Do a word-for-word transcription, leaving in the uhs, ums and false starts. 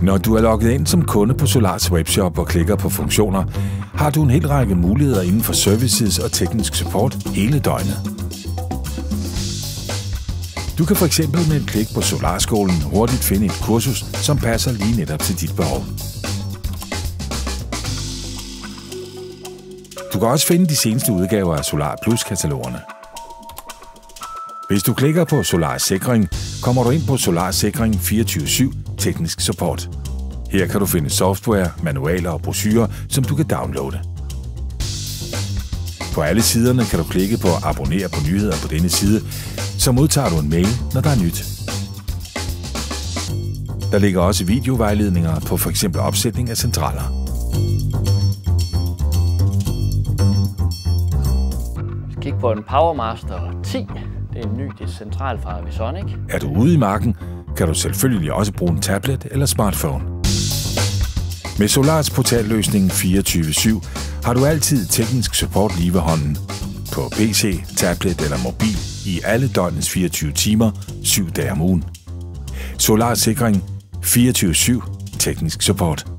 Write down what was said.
Når du er logget ind som kunde på Solars webshop og klikker på funktioner, har du en hel række muligheder inden for services og teknisk support hele døgnet. Du kan f.eks. med et klik på Solarskolen hurtigt finde et kursus, som passer lige netop til dit behov. Du kan også finde de seneste udgaver af Solar Plus-katalogerne. Hvis du klikker på Solar Sikring, kommer du ind på Solar Sikring fireogtyve syv teknisk support. Her kan du finde software, manualer og brochurer, som du kan downloade. På alle siderne kan du klikke på Abonner på nyheder på denne side, så modtager du en mail, når der er nyt. Der ligger også videovejledninger på f.eks. opsætning af centraler. Kig på en PowerMaster ti. Det er en ny decentral fra Visonic. Er du ude i marken, kan du selvfølgelig også bruge en tablet eller smartphone. Med Solars portalløsning fireogtyve syv har du altid teknisk support lige ved hånden. På P C, tablet eller mobil i alle døgnets fireogtyve timer, syv dage om ugen. Solar Sikring fireogtyve syv teknisk support.